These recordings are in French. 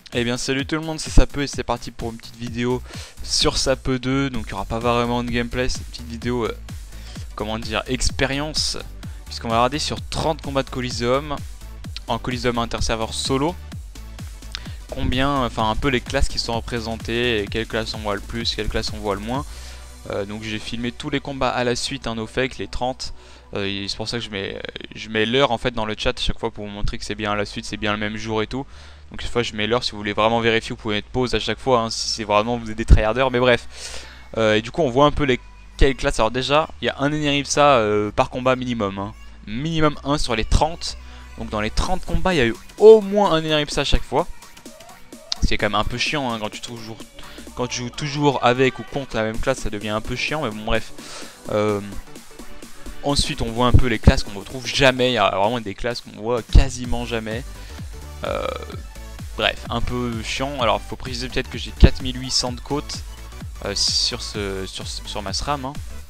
Eh bien salut tout le monde, c'est Sapeux et c'est parti pour une petite vidéo sur Sapeux 2. Donc il n'y aura pas vraiment de gameplay, c'est une petite vidéo, comment dire, expérience. Puisqu'on va regarder sur 30 combats de Coliseum, en Coliseum interserveur solo. Combien, enfin un peu les classes qui sont représentées, et quelles classes on voit le plus, quelles classes on voit le moins. Donc j'ai filmé tous les combats à la suite, no fake, les 30. C'est pour ça que je mets l'heure en fait dans le chat à chaque fois pour vous montrer que c'est bien à la suite, c'est bien le même jour et tout. Donc cette fois je mets l'heure, si vous voulez vraiment vérifier vous pouvez mettre pause à chaque fois si c'est vraiment vous êtes des tryharders, mais bref. Et du coup on voit un peu quelles classes. Alors déjà il y a un Eneripsa par combat minimum, minimum 1 sur les 30. Donc dans les 30 combats il y a eu au moins un Eneripsa à chaque fois. C'est quand même un peu chiant quand tu joues toujours avec ou contre la même classe, ça devient un peu chiant, mais bon bref. Ensuite on voit un peu les classes qu'on ne retrouve jamais, il y a vraiment des classes qu'on voit quasiment jamais. Bref, un peu chiant. Alors il faut préciser peut-être que j'ai 4800 de côte sur ma SRAM.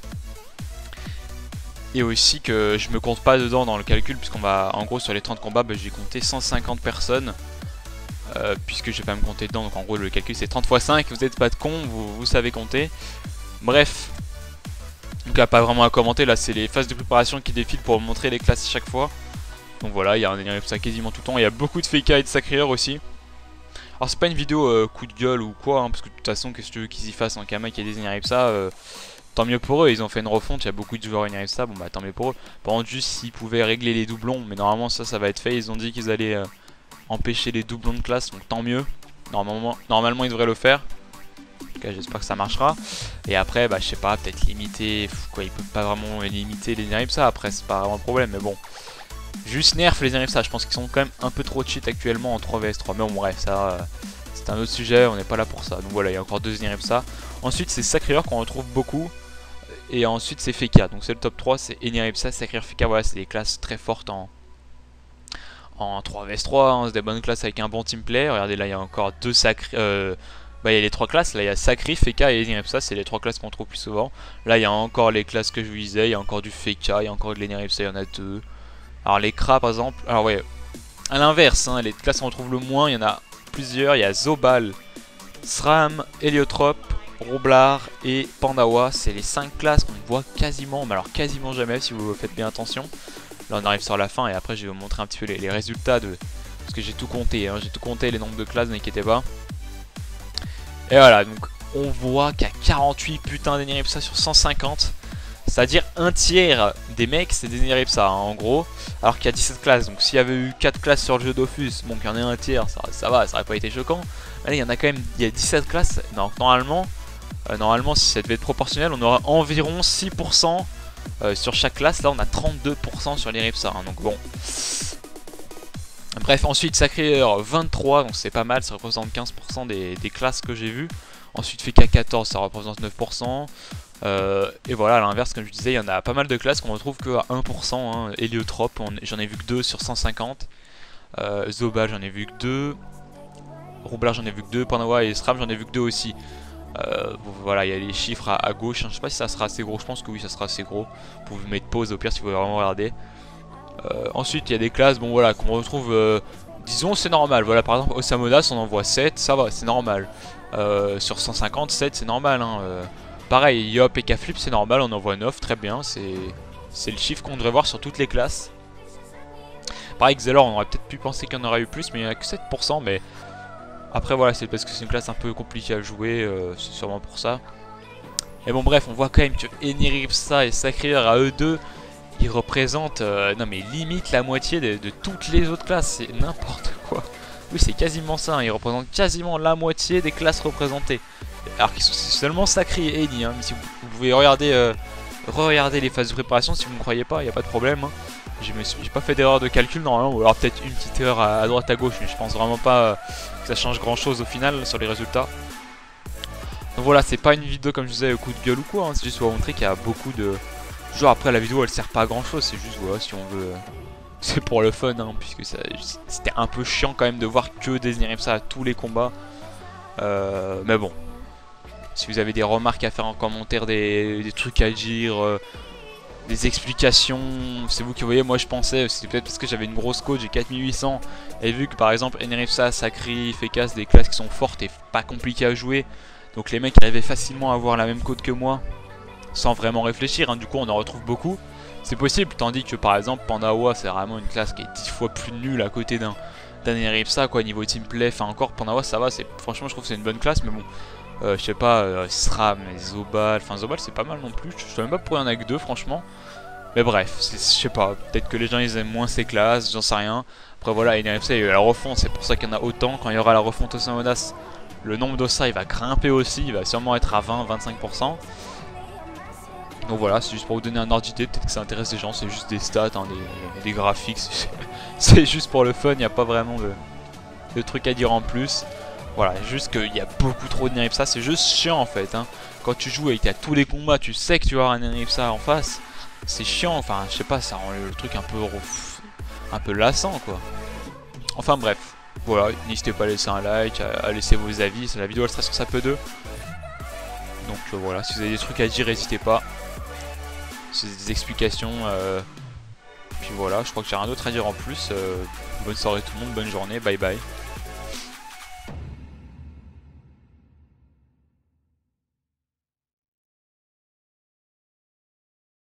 Et aussi que je me compte pas dedans dans le calcul, puisqu'on va, en gros sur les 30 combats, j'ai compté 150 personnes. Puisque je vais pas me compter dedans, donc en gros le calcul c'est 30 x 5, vous êtes pas de con, vous savez compter. Bref, donc là pas vraiment à commenter, là c'est les phases de préparation qui défilent pour vous montrer les classes chaque fois. Donc voilà, il y a un Eneripsa quasiment tout le temps, il y a beaucoup de FK et de Sacreur aussi. Alors c'est pas une vidéo coup de gueule ou quoi, parce que de toute façon qu'est-ce que tu veux qu'ils y fassent en Kama qui a des Eneripsa, tant mieux pour eux, ils ont fait une refonte, il y a beaucoup de joueurs Eneripsa, bon bah tant mieux pour eux. Par contre juste s'ils pouvaient régler les doublons, mais normalement ça va être fait, ils ont dit qu'ils allaient empêcher les doublons de classe, donc tant mieux. Normalement ils devraient le faire. En tout cas j'espère que ça marchera. Et après je sais pas, peut-être limiter, quoi, ils peuvent pas vraiment limiter les Neripsa, après c'est pas vraiment un problème, mais bon. Juste nerf les Neripsa, je pense qu'ils sont quand même un peu trop cheat actuellement en 3 vs 3, mais bon bref, ça c'est un autre sujet, on n'est pas là pour ça. Donc voilà, il y a encore 2 Neripsa. Ensuite c'est Sacreur qu'on retrouve beaucoup. Et ensuite c'est Feka, donc c'est le top 3, c'est Eneripsa, Sacreur, Feka, voilà c'est des classes très fortes en 3 vs 3, c'est des bonnes classes avec un bon teamplay. Regardez là il y a encore deux sacrés, il y a les 3 classes, là il y a Sacri, Feka et Eneripsa, c'est les 3 classes qu'on trouve plus souvent. Là il y a encore les classes que je vous disais, il y a encore du Feka, il y a encore de l'Eneripsa, il y en a 2. Alors les Kra par exemple, alors ouais, à l'inverse, les classes qu'on trouve le moins, il y en a plusieurs, il y a Zobal, Sram, Héliotrope, Roublard et Pandawa, c'est les 5 classes qu'on voit quasiment, mais alors quasiment jamais si vous faites bien attention. Là on arrive sur la fin et après je vais vous montrer un petit peu les résultats de... Parce que j'ai tout compté, j'ai tout compté les nombres de classes, n'inquiétez pas. Et voilà, donc on voit qu'il y a 48 putains d'Eneripsa sur 150. C'est-à-dire un tiers des mecs c'est des Eneripsa en gros. Alors qu'il y a 17 classes, donc s'il y avait eu 4 classes sur le jeu Dofus, bon qu'il y en ait un tiers, ça va, ça aurait pas été choquant. Mais là il y en a quand même, il y a 17 classes, donc normalement si ça devait être proportionnel on aura environ 6%. Sur chaque classe, là on a 32% sur les Ripsa, donc bon. Bref, ensuite Sacreur 23, donc c'est pas mal, ça représente 15% des classes que j'ai vues. Ensuite Feka 14, ça représente 9%. Et voilà, à l'inverse, comme je disais, il y en a pas mal de classes qu'on retrouve que à 1%. Héliotrope, j'en ai vu que 2 sur 150. Zobal, j'en ai vu que 2. Roublard, j'en ai vu que 2. Pandawa et Stram, j'en ai vu que 2 aussi. Voilà, il y a les chiffres à gauche, je sais pas si ça sera assez gros, je pense que oui ça sera assez gros. Vous pouvez mettre pause au pire si vous voulez vraiment regarder. Ensuite il y a des classes, bon voilà, qu'on retrouve, disons c'est normal. Voilà, par exemple Osamodas on en voit 7, ça va, c'est normal. Sur 150, 7 c'est normal. Pareil, Yop et Kflip c'est normal, on en voit 9, très bien, c'est le chiffre qu'on devrait voir sur toutes les classes. Pareil, Xelor on aurait peut-être pu penser qu'il y en aurait eu plus, mais il n'y en a que 7%, mais... Après voilà, c'est parce que c'est une classe un peu compliquée à jouer, c'est sûrement pour ça. Et bon bref, on voit quand même que Eneripsa et Sacreur à eux deux, ils représentent, non mais limite la moitié de toutes les autres classes, c'est n'importe quoi. Oui c'est quasiment ça, ils représentent quasiment la moitié des classes représentées. Alors qu'ils sont seulement Sacré et Eni, mais si vous pouvez regarder, re-regarder les phases de préparation si vous ne me croyez pas, il n'y a pas de problème. J'ai pas fait d'erreur de calcul normalement, ou alors peut-être une petite erreur à droite à gauche, mais je pense vraiment pas que ça change grand chose au final sur les résultats. Donc voilà, c'est pas une vidéo comme je disais coup de gueule ou quoi, c'est juste pour montrer qu'il y a beaucoup de... Genre après la vidéo elle sert pas à grand chose, c'est juste voilà si on veut... C'est pour le fun puisque c'était un peu chiant quand même de voir que des Eneripsa à tous les combats. Mais bon. Si vous avez des remarques à faire en commentaire, des trucs à dire... des explications, c'est vous qui voyez, moi je pensais, c'était peut-être parce que j'avais une grosse cote, j'ai 4800, et vu que par exemple Enerifsa, Sakri, Fekas, des classes qui sont fortes et pas compliquées à jouer, donc les mecs arrivaient facilement à avoir la même cote que moi, sans vraiment réfléchir, hein, du coup on en retrouve beaucoup, c'est possible, tandis que par exemple Pandawa c'est vraiment une classe qui est 10 fois plus nulle à côté d'un Enerifsa quoi, niveau teamplay, enfin encore Pandawa ça va, franchement je trouve que c'est une bonne classe, mais bon. Je sais pas, SRAM et Zobal, enfin Zobal c'est pas mal non plus, je sais même pas pourquoi il y en a que deux franchement. Mais bref, je sais pas, peut-être que les gens ils aiment moins ces classes, j'en sais rien. Après voilà, NRFC il y a eu la refonte, c'est pour ça qu'il y en a autant. Quand il y aura la refonte au Monas, le nombre d'ossa il va grimper aussi, il va sûrement être à 20-25%. Donc voilà, c'est juste pour vous donner un ordre d'idée, peut-être que ça intéresse les gens, c'est juste des stats, hein, des graphiques, c'est juste pour le fun, il n'y a pas vraiment de trucs à dire en plus. Voilà, juste qu'il y a beaucoup trop de Neripsa, c'est juste chiant en fait. Hein. Quand tu joues et que tu as tous les combats, tu sais que tu vas avoir un Neripsa en face. C'est chiant, enfin je sais pas, ça rend le truc un peu lassant quoi. Enfin bref, voilà, n'hésitez pas à laisser un like, à laisser vos avis, la vidéo elle sera sur SAPE2. Donc voilà, si vous avez des trucs à dire, n'hésitez pas. Si vous avez des explications, puis voilà, je crois que j'ai rien d'autre à dire en plus. Bonne soirée tout le monde, bonne journée, bye bye.